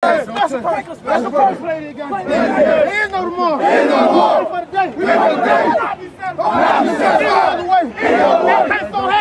That's the first lady again. There is no tomorrow. There is no tomorrow. For the day. We for the day. Not be satisfied. Any other way. Any other way.